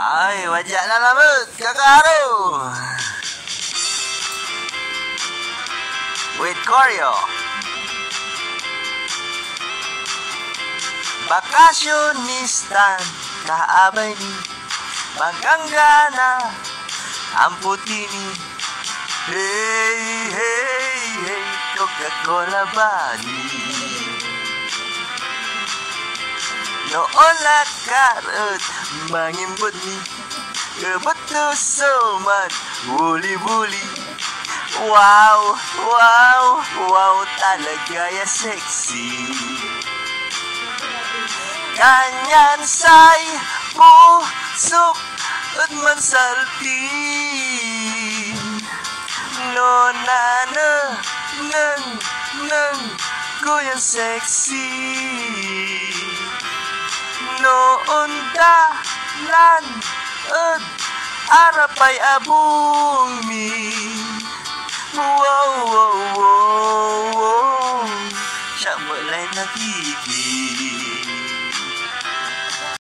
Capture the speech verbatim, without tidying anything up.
Ay, wajak na lamut, kakaro. With choreo. Bakasyonistan, kaabay ni Maganggana, ang puti ni Hey, hey, hey, Coca-Cola body. Noon lakarot, mangimbot ni Kebetul somat, buli-buli. Wow, wow, wow, talaga ya seksi. Kanyan say pusok at mansalti. No na na nang nang kuya seksi. Noon dalan at arapay abumi. Wow, wow, wow, wow, siya mulai nagiging